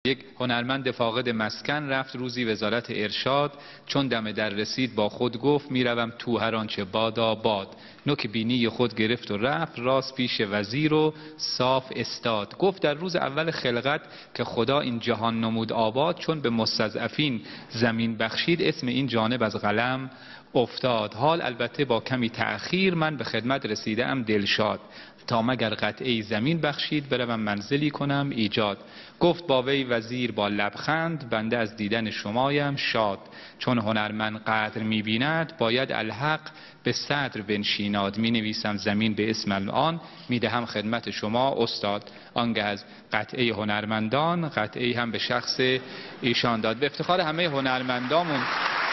یک هنرمند فاقد مسکن رفت روزی وزارت ارشاد، چون دم در رسید با خود گفت میروم تو هر آنچه بادا باد. نوک بینی خود گرفت و رفت راست پیش وزیر و صاف استاد. گفت در روز اول خلقت که خدا این جهان نمود آباد، چون به مستضعفین زمین بخشید اسم این جانب از قلم افتاد. حال البته با کمی تأخیر من به خدمت رسیده ام دلشاد، تا مگر قطعه زمین بخشید بروم منزلی کنم ایجاد. گفت با وی وزیر با لبخند بنده از دیدن شمایم شاد. چون هنرمند قدر می‌بیند باید الحق به صدر بنشیناد. می نویسم زمین به اسم الان، می دهم خدمت شما استاد. آنگه از قطعه هنرمندان قطعه هم به شخص ایشان داد. به افتخار همه هنرمندامون